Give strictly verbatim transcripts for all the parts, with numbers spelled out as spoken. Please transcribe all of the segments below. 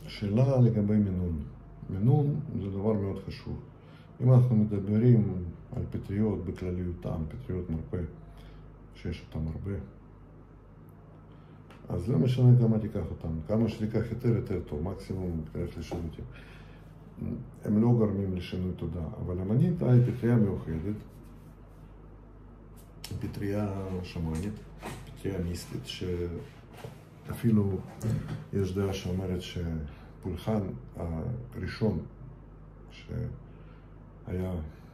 שאלה לגבי מינון. מינון זה דבר מאוד חשוב. אם אנחנו מדברים על פטריות בכלליותן, פטריות מרפא, שיש אותן הרבה, אז לא משנה כמה תיקח אותן, כמה שתיקח יותר יותר טוב, מקסימום תלך לשירותים. הם לא גורמים לשינוי תודעה, אבל המניטה היא פטריה מיוחדת, פטריה שמאנית, פטריה מיסטית, שאפילו יש דעה שאומרת שפולחן הראשון שהיה,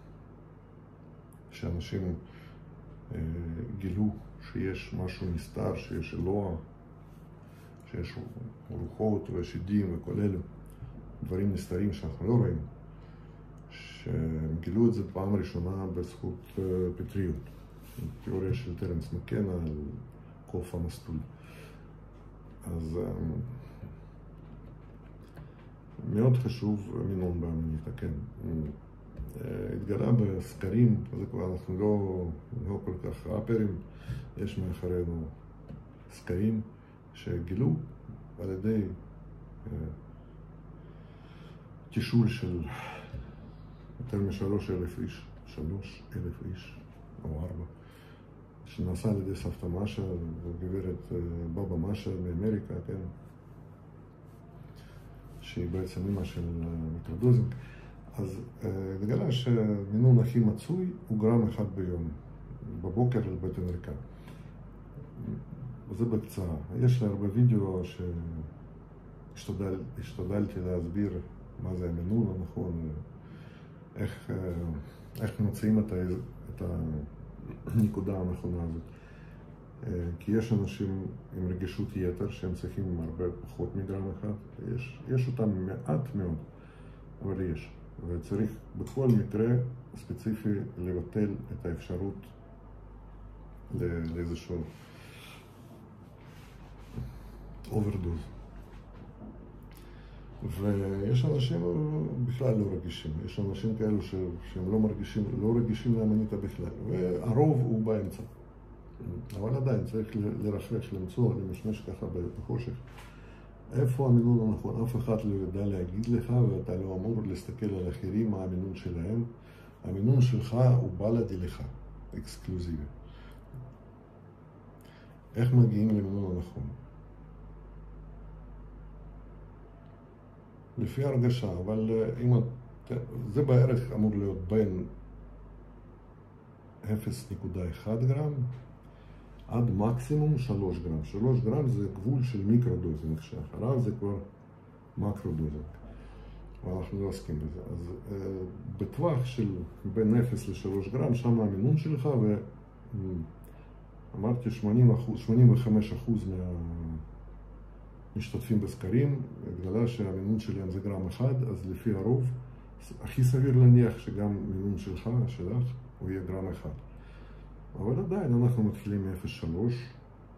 שאנשים גילו שיש משהו נסתר, שיש אלוה, שיש רוחות ושדים וכל אלו דברים נסתרים שאנחנו לא רואים, שהם גילו את זה פעם ראשונה בזכות פטריות. תיאוריה של טרנס מקנה על קוף המסלול. אז מאוד חשוב מינון באמניטה, כן. התגלה בסקרים, זה כבר אנחנו לא, לא כל כך ראפרים, יש מאחרינו סקרים שגילו על ידי תשאול של יותר משלוש אלף איש, שלוש אלף איש או ארבע, שנעשה על ידי סבתא משה וגברת בבא משה מאמריקה, כן, שהיא בעצם אמא של מיקרודוזינג. אז התגלה שהמינון הכי מצוי הוא גרם אחד ביום, בבוקר על בטן ריקה. זה בקצרה. יש לי הרבה וידאו שהשתדלתי להסביר מה זה המינון הנכון, איך, איך מוצאים את, את הנקודה הנכונה הזאת. כי יש אנשים עם רגישות יתר שהם צריכים הרבה פחות מגרם אחד. יש, יש אותם מעט מאוד, אבל יש. וצריך בכל מקרה ספציפי לבטל את האפשרות לאיזשהו אוברדוז. ויש אנשים בכלל לא רגישים, יש אנשים כאלו שהם לא מרגישים, לא רגישים לאמניטה בכלל, והרוב הוא באמצע. אבל עדיין צריך לרחש, למצוא, למשמש ככה בחושך. איפה המינון הנכון? אף אחד לא יודע להגיד לך, ואתה לא אמור להסתכל על אחרים מה המינון שלהם. המינון שלך הוא בלעדי לך, אקסקלוזיבי. איך מגיעים למינון הנכון? לפי הרגשה, אבל אם זה בערך אמור להיות בין אפס נקודה אחת גרם עד מקסימום שלוש גרם. שלוש גרם זה גבול של מיקרודוזינג, שאחריו זה כבר מקרודוזינג. ואנחנו לא עוסקים בזה. אז uh, בטווח של בין אפס ל-שלוש גרם, שם המינון שלך, ואמרתי שמונים וחמישה אחוז מהמשתתפים בסקרים, התגלה שהמינון שלהם זה גרם אחד, אז לפי הרוב, הכי סביר להניח שגם מינון שלך, שלך, הוא יהיה גרם אחד. אבל עדיין אנחנו מתחילים מ-אפס נקודה שלוש,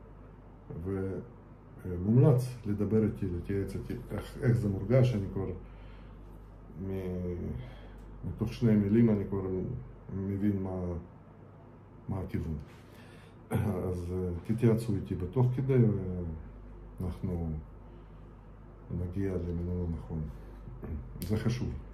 ומומלץ לדבר איתי, להתייעץ איתי, איך, איך זה מורגש. אני כבר, מתוך שני מילים אני כבר מבין מה, מה הכיוון. אז תתייעצו איתי בתוך כדי, ואנחנו נגיע למינון הנכון. זה חשוב.